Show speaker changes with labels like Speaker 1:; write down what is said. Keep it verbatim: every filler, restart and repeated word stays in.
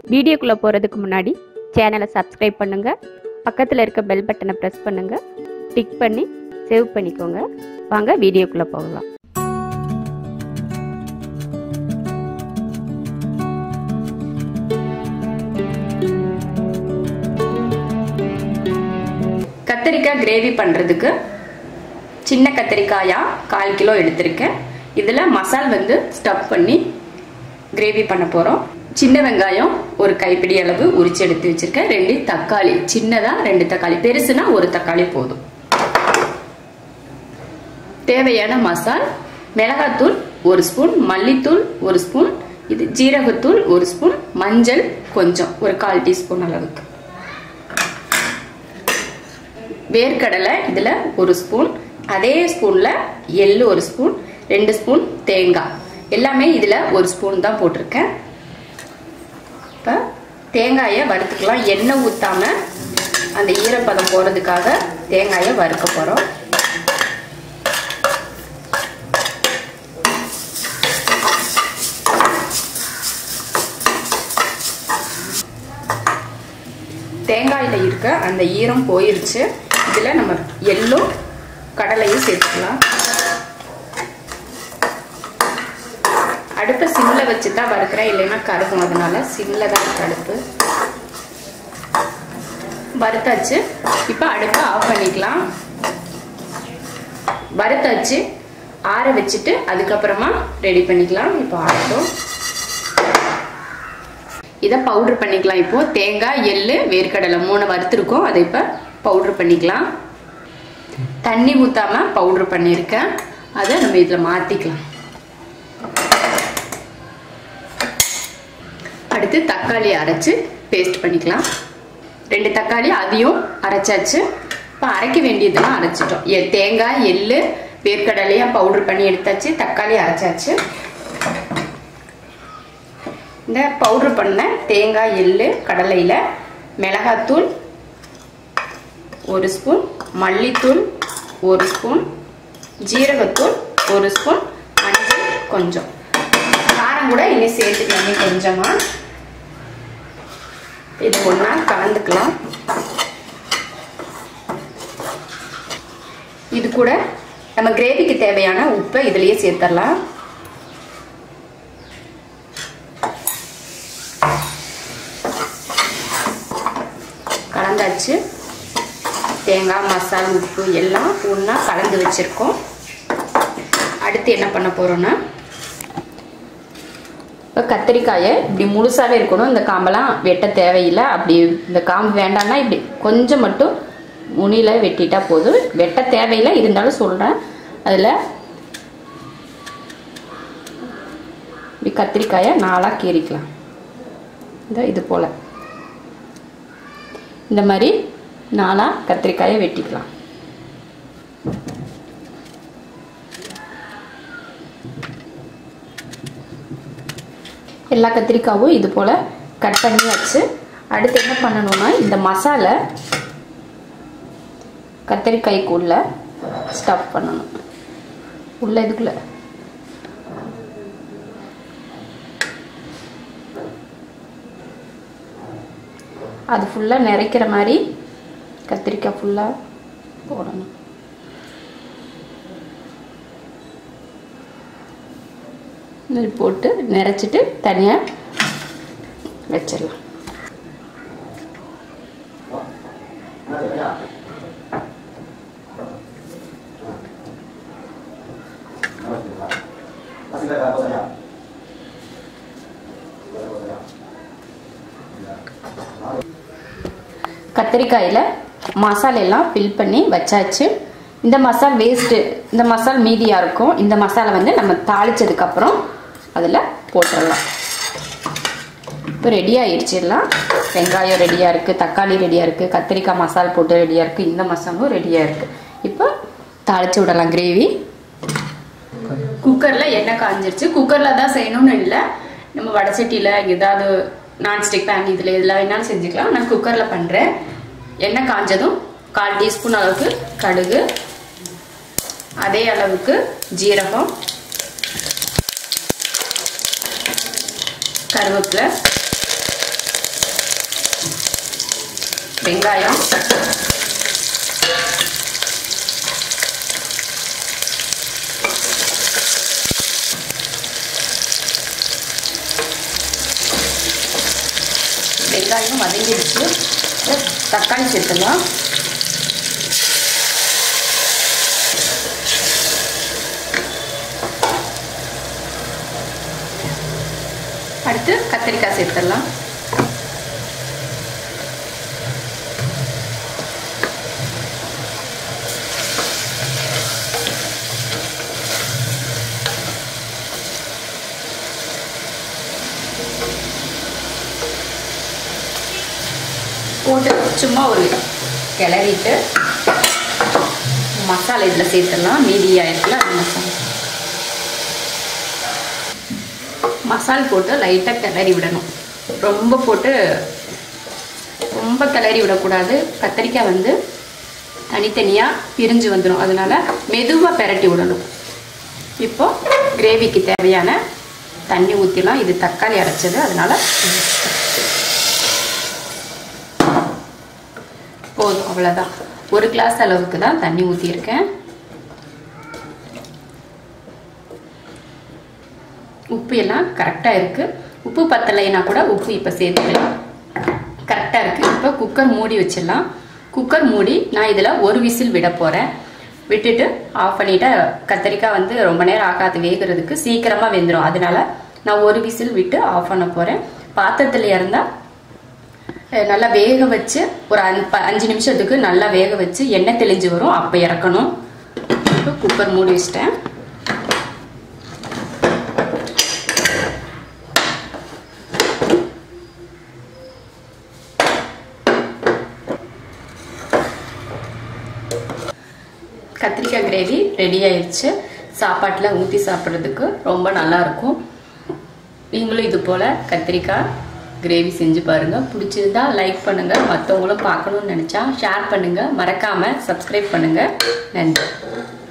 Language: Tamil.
Speaker 1: வீடியோக்குள்ள போறதுக்கு முன்னாடி சேனலை சப்ஸ்கிரைப் பண்ணுங்க, பக்கத்துல இருக்க பெல் பட்டனை பிரஸ் பண்ணுங்க, டிக் பண்ணி சேவ் பண்ணிக்கோங்க. வாங்க வீடியோக்குள்ள போகலாம்.
Speaker 2: கத்திரிக்காய் கிரேவி பண்ணுறதுக்கு சின்ன கத்திரிக்காயா கால் கிலோ எடுத்திருக்கேன். இதில் மசால் வந்து ஸ்டஃப் பண்ணி கிரேவி பண்ண போகிறோம். சின்ன வெங்காயம் ஒரு கைப்பிடி அளவு உரிச்சு எடுத்து வச்சிருக்கேன். ரெண்டு தக்காளி, சின்னதாக ரெண்டு தக்காளி, பெருசுனா ஒரு தக்காளி போதும். தேவையான மசால்: மிளகாத்தூள் ஒரு ஸ்பூன், மல்லித்தூள் ஒரு ஸ்பூன், இது ஜீரகத்தூள் ஒரு ஸ்பூன், மஞ்சள் கொஞ்சம் ஒரு கால் டீஸ்பூன் அளவுக்கு, வேர்க்கடலை இதில் ஒரு ஸ்பூன், அதே ஸ்பூனில் எள்ளு ஒரு ஸ்பூன், ரெண்டு ஸ்பூன் தேங்காய், எல்லாமே இதில் ஒரு ஸ்பூன் தான் போட்டிருக்கேன். இப்போ தேங்காயை வறுத்துக்கலாம். எண்ணெய் ஊற்றாமல் அந்த ஈரப்பதம் போகிறதுக்காக தேங்காயை வறுக்க போகிறோம். தேங்காயில் இருக்க அந்த ஈரம் போயிருச்சு. இதில் நம்ம எள்ளும் கடலையும் சேர்த்துக்கலாம். அடுப்பை சிம்மில் வச்சு தான் வறுக்கிறேன், இல்லைன்னா கருகும். அதனால சிம்மில் தான் இருக்கு அடுப்பு. வறுத்தாச்சு. இப்போ அடுப்பை ஆஃப் பண்ணிக்கலாம். வறுத்தாச்சு, ஆற வச்சுட்டு அதுக்கப்புறமா ரெடி பண்ணிக்கலாம். இப்போ ஆறட்டும். இதை பவுடர் பண்ணிக்கலாம். இப்போ தேங்காய், எள்ளு, வேர்க்கடலை மூணு வறுத்துருக்கோம். அதை இப்போ பவுடர் பண்ணிக்கலாம். தண்ணி ஊற்றாம பவுடர் பண்ணியிருக்கேன். அதை நம்ம இதில் மாற்றிக்கலாம். அடுத்து தக்காளி அரைச்சு பேஸ்ட் பண்ணிக்கலாம். ரெண்டு தக்காளி அதையும் அரைச்சாச்சு. இப்போ அரைக்க வேண்டியதெல்லாம் அரைச்சிட்டோம். தேங்காய், எள்ளு, வேர்க்கடலையாக பவுடர் பண்ணி எடுத்தாச்சு. தக்காளி அரைச்சாச்சு. இந்த பவுடர் பண்ண தேங்காய், எள்ளு, கடலையில் மிளகாத்தூள் ஒரு ஸ்பூன், மல்லித்தூள் ஒரு ஸ்பூன், ஜீரகத்தூள் ஒரு ஸ்பூன், மஞ்சள் கொஞ்சம், காரம் கூட இனி சேர்த்துக்கலாம் கொஞ்சமாக. இது ஒன்றா கலந்துக்கலாம். இது கூட நம்ம கிரேவிக்கு தேவையான உப்பை இதுலேயே சேர்த்துடலாம். கலந்தாச்சு. தேங்காய், மசால், உப்பு எல்லாம் ஒன்றா கலந்து வச்சுருக்கோம். அடுத்து என்ன பண்ண போகிறோன்னா, இப்போ கத்திரிக்காயை இப்படி முழுசாகவே இருக்கணும். இந்த காம்பெல்லாம் வெட்ட தேவையில்லை. அப்படி இந்த காம்பு வேண்டாம்னா இப்படி கொஞ்சம் மட்டும் முனியில் வெட்டிட்டா போதும். வெட்ட தேவையில்லை, இருந்தாலும் சொல்கிறேன். அதில் இப்படி கத்திரிக்காயை நாலாக கீறிக்கலாம். இந்த இது போல் இந்த மாதிரி நாலாக கத்திரிக்காயை வெட்டிக்கலாம். எல்லா கத்திரிக்காயும் இது போல் கட் பண்ணி வச்சு அடுத்து என்ன பண்ணணும்னா, இந்த மசாலா கத்திரிக்காய்க்குள்ள ஸ்டஃப் பண்ணணும். உள்ள இதுக்குள்ள அது ஃபுல்லாக நிறைக்கிற மாதிரி கத்திரிக்காய் ஃபுல்லாக போடணும். இது போட்டு நிறைச்சிட்டு தனியாக வச்சிடலாம். கத்திரிக்காயில் மசாலா எல்லாம் ஃபில் பண்ணி வச்சாச்சு. இந்த மசால் வேஸ்ட்டு, இந்த மசால் மீதியாக இருக்கும். இந்த மசாலா வந்து நம்ம தாளித்ததுக்கப்புறம் அதில் போட்டுடலாம். இப்போ ரெடி ஆகிடுச்சிடலாம். வெங்காயம் ரெடியாக இருக்குது, தக்காளி ரெடியாக இருக்குது, கத்திரிக்காய் மசால் போட்டு ரெடியாக இருக்குது, இந்த மசாலும் ரெடியாக இருக்குது. இப்போ தாளித்து விடலாம் கிரேவி. குக்கரில் எண்ணெய் காஞ்சிருச்சு. குக்கரில் தான் செய்யணும்னு இல்லை, நம்ம வடச்சட்டியில் ஏதாவது நான்ஸ்டிக் பேன் இதில் எதில் வேணாலும் செஞ்சுக்கலாம். நான் குக்கரில் பண்ணுறேன். எண்ணெய் காஞ்சதும் கால் டீஸ்பூன் அளவுக்கு கடுகு, அதே அளவுக்கு ஜீரகம், கருவேப்பிலை, வெங்காயம், வெங்காயம் வதங்கிடுச்சு. தக்காளி சேர்த்துலாம். அடுத்து கத்திரிக்காய் சேர்த்துடலாம். போட்டு சும்மா ஒரு கிளறிட்டு மசாலா இதில் சேர்த்துடலாம். மீதியாக இருக்குல்ல அந்த மசாலா மசால் போட்டு லைட்டாக கிளறி விடணும். ரொம்ப போட்டு ரொம்ப கிளறி விடக்கூடாது. கத்திரிக்காய் வந்து தனித்தனியாக பிரிஞ்சு வந்துடும். அதனால் மெதுவாக பெரட்டி விடணும். இப்போ கிரேவிக்கு தேவையான தண்ணி ஊற்றிலாம். இது தக்காளி அரைச்சது, அதனால் போதும். அவ்வளோதான். ஒரு கிளாஸ் அளவுக்கு தான் தண்ணி ஊற்றியிருக்கேன். உப்பு எல்லாம் கரெக்டாக இருக்குது. உப்பு பத்தலைன்னா கூட உப்பு இப்போ சேர்த்துக்கலாம். கரெக்டாக இருக்குது. இப்போ குக்கர் மூடி வச்சிடலாம். குக்கர் மூடி நான் இதில் ஒரு விசில் விட போகிறேன். விட்டுட்டு ஆஃப் பண்ணிவிட்டு, கத்திரிக்காய் வந்து ரொம்ப நேரம் ஆகாது வேகிறதுக்கு, சீக்கிரமாக வெந்துடும். அதனால நான் ஒரு விசில் விட்டு ஆஃப் பண்ண போகிறேன். பாத்திரத்தில் இருந்தால் நல்லா வேக வச்சு ஒரு அஞ்சு நிமிஷத்துக்கு நல்லா வேக வச்சு எண்ணெய் தெளிஞ்சு வரும், அப்போ இறக்கணும். இப்போ குக்கர் மூடி வச்சிட்டேன். கத்திரிக்காய் கிரேவி ரெடி ஆயிடுச்சு. சாப்பாட்டில் ஊற்றி சாப்பிட்றதுக்கு ரொம்ப நல்லா இருக்கும். நீங்களும் இது போல் கத்திரிக்காய் கிரேவி செஞ்சு பாருங்கள். பிடிச்சிருந்தா லைக் பண்ணுங்கள். மற்றவங்களும் பார்க்கணுன்னு நினச்சா ஷேர் பண்ணுங்கள். மறக்காமல் சப்ஸ்கிரைப் பண்ணுங்கள். நன்றி.